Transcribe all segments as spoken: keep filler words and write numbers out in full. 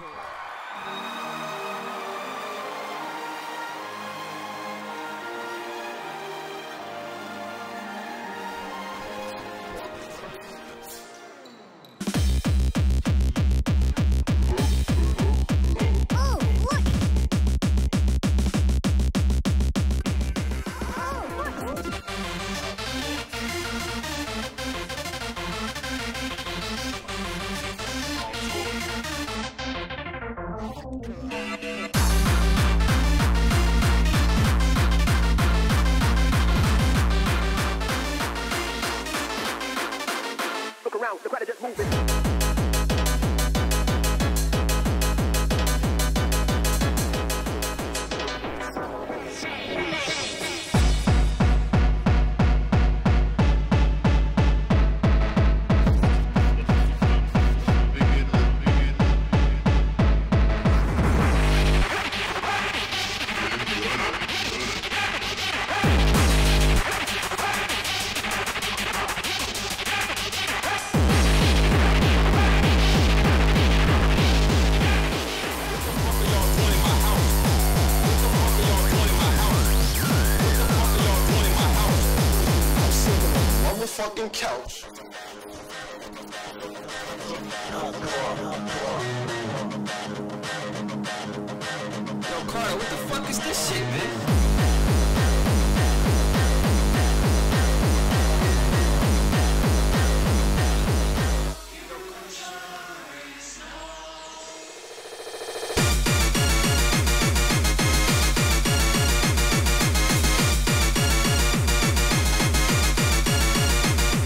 The crowd is just moving. Fucking couch. Yo, Carter, what the fuck is this shit, man?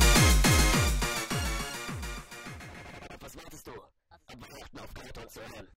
Was wartest du? Am Weihnachten auf keine Ton zu hören.